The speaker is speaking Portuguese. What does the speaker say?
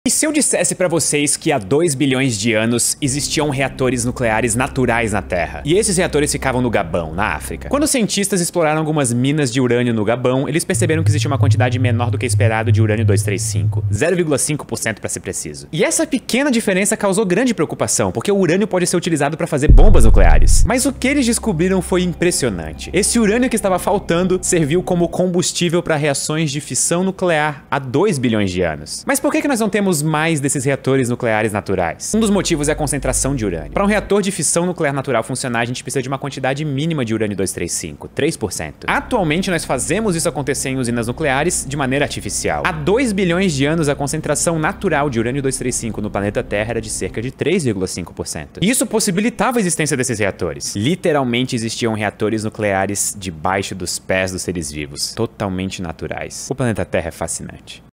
E se eu dissesse pra vocês que há 2 bilhões de anos existiam reatores nucleares naturais na Terra? E esses reatores ficavam no Gabão, na África. Quando os cientistas exploraram algumas minas de urânio no Gabão, eles perceberam que existia uma quantidade menor do que esperado de urânio 235, 0,5% pra ser preciso. E essa pequena diferença causou grande preocupação, porque o urânio pode ser utilizado pra fazer bombas nucleares. Mas o que eles descobriram foi impressionante. Esse urânio que estava faltando serviu como combustível para reações de fissão nuclear há 2 bilhões de anos. Mas por que nós não temos mais desses reatores nucleares naturais? Um dos motivos é a concentração de urânio. Para um reator de fissão nuclear natural funcionar, a gente precisa de uma quantidade mínima de urânio 235, 3%. Atualmente, nós fazemos isso acontecer em usinas nucleares de maneira artificial. Há 2 bilhões de anos, a concentração natural de urânio 235 no planeta Terra era de cerca de 3,5%. E isso possibilitava a existência desses reatores. Literalmente existiam reatores nucleares debaixo dos pés dos seres vivos, totalmente naturais. O planeta Terra é fascinante.